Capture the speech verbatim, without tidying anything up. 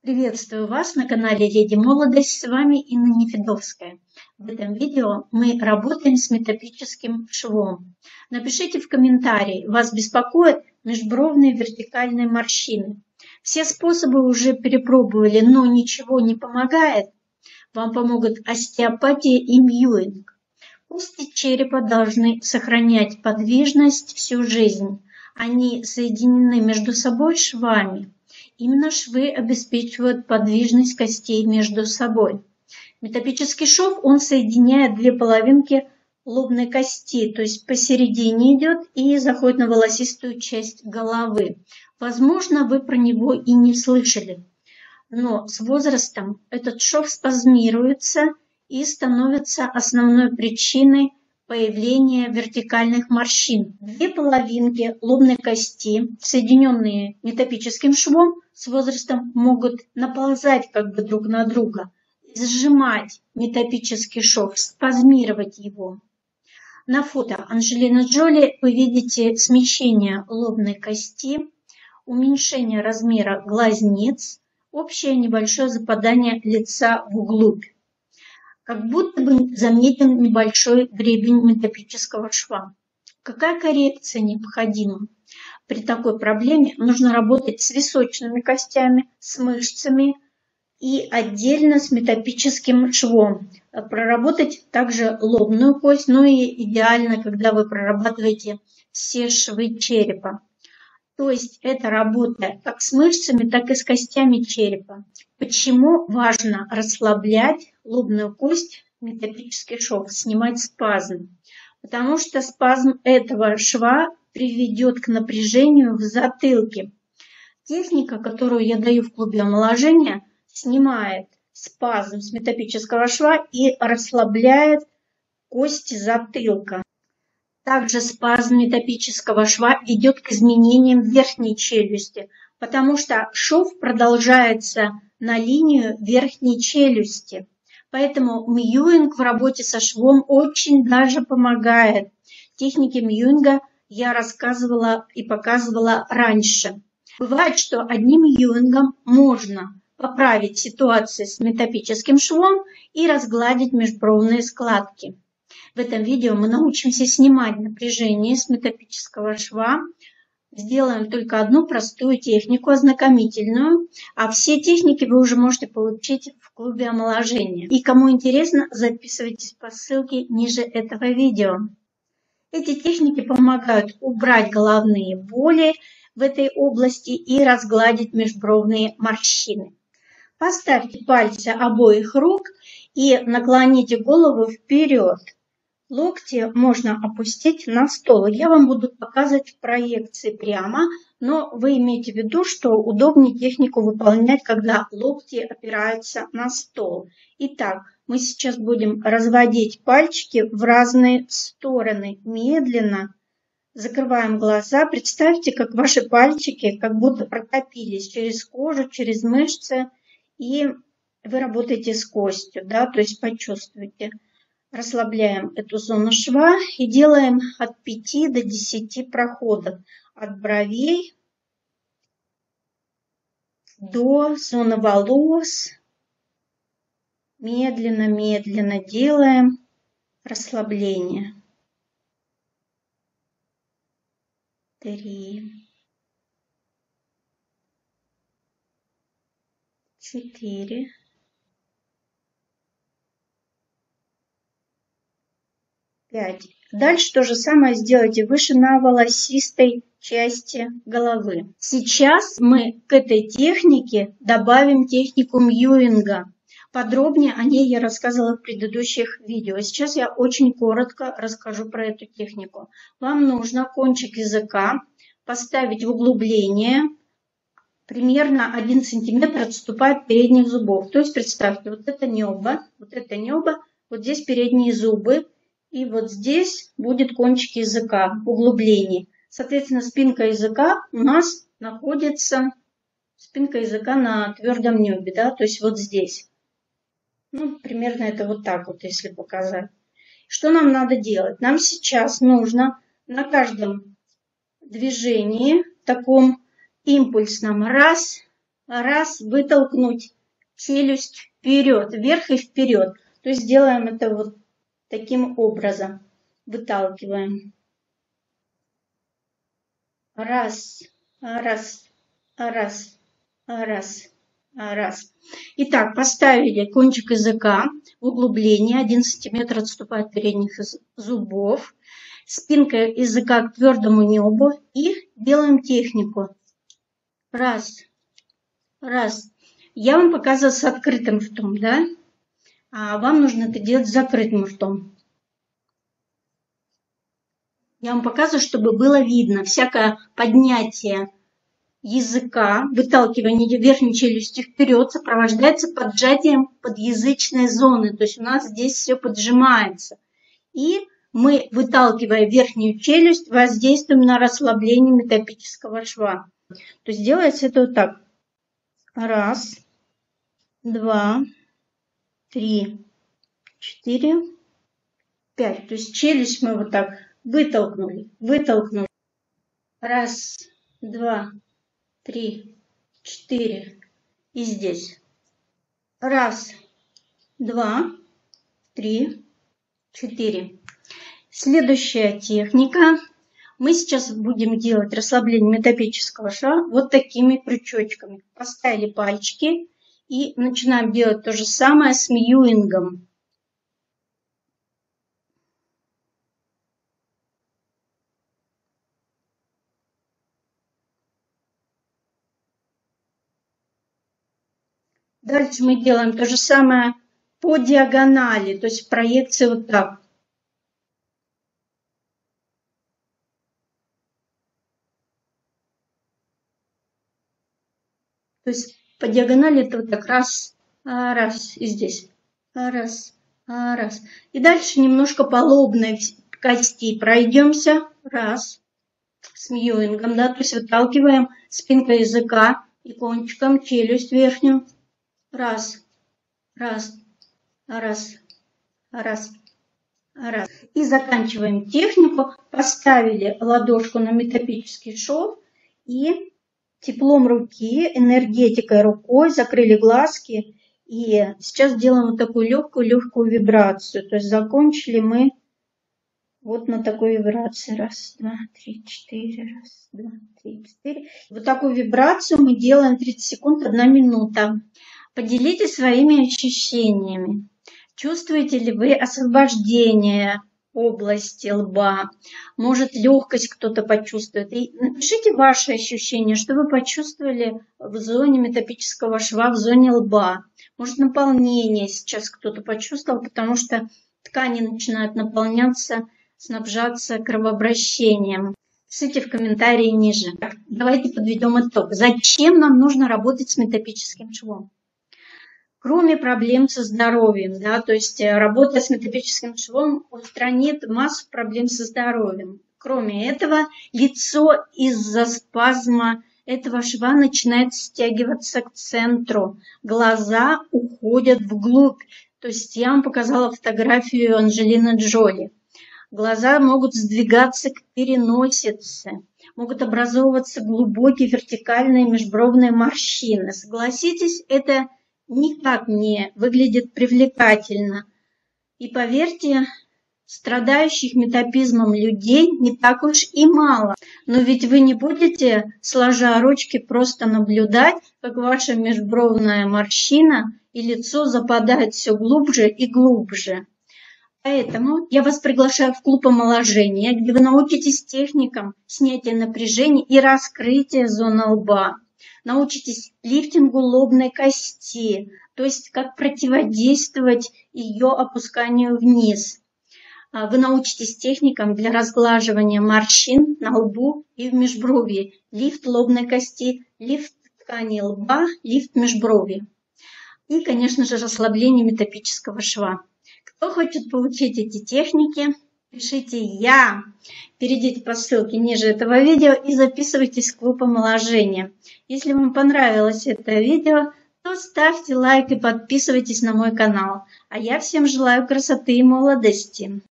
Приветствую вас на канале Леди Молодость, с вами Инна Нефедовская. В этом видео мы работаем с метапическим швом. Напишите в комментарии, вас беспокоят межбровные вертикальные морщины. Все способы уже перепробовали, но ничего не помогает. Вам помогут остеопатия и мьюинг. Кости черепа должны сохранять подвижность всю жизнь. Они соединены между собой швами. Именно швы обеспечивают подвижность костей между собой. Метапический шов, он соединяет две половинки лобной кости, то есть посередине идет и заходит на волосистую часть головы. Возможно, вы про него и не слышали, но с возрастом этот шов спазмируется и становится основной причиной появления вертикальных морщин. Две половинки лобной кости, соединенные метапическим швом, с возрастом могут наползать как бы друг на друга, сжимать метапический шов, спазмировать его. На фото Анджелины Джоли вы видите смещение лобной кости, уменьшение размера глазниц, общее небольшое западание лица вглубь. Как будто бы заметен небольшой гребень метапического шва. Какая коррекция необходима? При такой проблеме нужно работать с височными костями, с мышцами и отдельно с метапическим швом. Проработать также лобную кость, но и идеально, когда вы прорабатываете все швы черепа. То есть это работа как с мышцами, так и с костями черепа. Почему важно расслаблять лобную кость, метапический шов, снимать спазм? Потому что спазм этого шва приведет к напряжению в затылке. Техника, которую я даю в клубе омоложения, снимает спазм с метапического шва и расслабляет кости затылка. Также спазм метапического шва ведет к изменениям верхней челюсти, потому что шов продолжается на линию верхней челюсти. Поэтому мьюинг в работе со швом очень даже помогает. Техники мьюинга я рассказывала и показывала раньше. Бывает, что одним мьюингом можно поправить ситуацию с метапическим швом и разгладить межбровные складки. В этом видео мы научимся снимать напряжение с метапического шва. Сделаем только одну простую технику, ознакомительную, а все техники вы уже можете получить в клубе омоложения. И кому интересно, записывайтесь по ссылке ниже этого видео. Эти техники помогают убрать головные боли в этой области и разгладить межбровные морщины. Поставьте пальцы обоих рук и наклоните голову вперед. Локти можно опустить на стол. Я вам буду показывать в проекции прямо, но вы имейте в виду, что удобнее технику выполнять, когда локти опираются на стол. Итак, мы сейчас будем разводить пальчики в разные стороны. Медленно закрываем глаза. Представьте, как ваши пальчики как будто протопились через кожу, через мышцы, и вы работаете с костью, да, то есть почувствуйте. Расслабляем эту зону шва и делаем от пяти до десяти проходов. От бровей до зоны волос. Медленно-медленно делаем расслабление. Три. Четыре. пять. Дальше то же самое сделайте выше на волосистой части головы. Сейчас мы к этой технике добавим технику мьюинга. Подробнее о ней я рассказывала в предыдущих видео. Сейчас я очень коротко расскажу про эту технику. Вам нужно кончик языка поставить в углубление, примерно один сантиметр отступая от передних зубов. То есть представьте, вот это небо, вот это небо, вот здесь передние зубы. И вот здесь будет кончик языка, углубление. Соответственно, спинка языка у нас находится, спинка языка на твердом небе, да, то есть вот здесь. Ну, примерно это вот так вот, если показать. Что нам надо делать? Нам сейчас нужно на каждом движении, таком импульсном, раз, раз, вытолкнуть челюсть вперед, вверх и вперед. То есть делаем это вот таким образом. Выталкиваем. Раз, раз, раз, раз, раз. Итак, поставили кончик языка в углубление, один сантиметр отступает от передних зубов, спинка языка к твердому небу и делаем технику. Раз, раз. Я вам показываю с открытым ртом, да? А вам нужно это делать с закрытым ртом. Я вам показываю, чтобы было видно. Всякое поднятие языка, выталкивание верхней челюсти вперед сопровождается поджатием подъязычной зоны. То есть у нас здесь все поджимается. И мы, выталкивая верхнюю челюсть, воздействуем на расслабление метапического шва. То есть делается это вот так. Раз, два, три, четыре, пять. То есть челюсть мы вот так вытолкнули, вытолкнули. Раз, два, три, четыре. И здесь. Раз, два, три, четыре. Следующая техника. Мы сейчас будем делать расслабление метапического шва вот такими крючочками. Поставили пальчики и начинаем делать то же самое с мьюингом. Дальше мы делаем то же самое по диагонали, то есть проекции вот так. То есть по диагонали это вот так раз, раз и здесь, раз, раз. И дальше немножко по лобной кости пройдемся, раз, с мьюингом, да, то есть выталкиваем спинкой языка и кончиком челюсть верхнюю. Раз, раз, раз, раз, раз. И заканчиваем технику. Поставили ладошку на метапический шов и теплом руки, энергетикой рукой закрыли глазки. И сейчас делаем вот такую легкую-легкую вибрацию. То есть закончили мы вот на такой вибрации. Раз, два, три, четыре. Раз, два, три, четыре. Вот такую вибрацию мы делаем тридцать секунд, одна минута. Поделитесь своими ощущениями. Чувствуете ли вы освобождение области лба? Может, легкость кто-то почувствует? И напишите ваши ощущения, что вы почувствовали в зоне метапического шва, в зоне лба. Может, наполнение сейчас кто-то почувствовал, потому что ткани начинают наполняться, снабжаться кровообращением. Пишите в комментарии ниже. Давайте подведем итог. Зачем нам нужно работать с метапическим швом? Кроме проблем со здоровьем, да, то есть работа с метапическим швом устранит массу проблем со здоровьем. Кроме этого, лицо из-за спазма этого шва начинает стягиваться к центру, глаза уходят вглубь. То есть я вам показала фотографию Анджелины Джоли. Глаза могут сдвигаться к переносице, могут образовываться глубокие вертикальные межбровные морщины. Согласитесь, это никак не выглядит привлекательно. И поверьте, страдающих метапизмом людей не так уж и мало. Но ведь вы не будете, сложа ручки, просто наблюдать, как ваша межбровная морщина и лицо западает все глубже и глубже. Поэтому я вас приглашаю в клуб омоложения, где вы научитесь техникам снятия напряжения и раскрытия зоны лба. Научитесь лифтингу лобной кости, то есть как противодействовать ее опусканию вниз. Вы научитесь техникам для разглаживания морщин на лбу и в межбровье. Лифт лобной кости, лифт ткани лба, лифт межбровья. И, конечно же, расслабление метапического шва. Кто хочет получить эти техники, пишите «Я». Перейдите по ссылке ниже этого видео и записывайтесь в клуб омоложения. Если вам понравилось это видео, то ставьте лайк и подписывайтесь на мой канал. А я всем желаю красоты и молодости.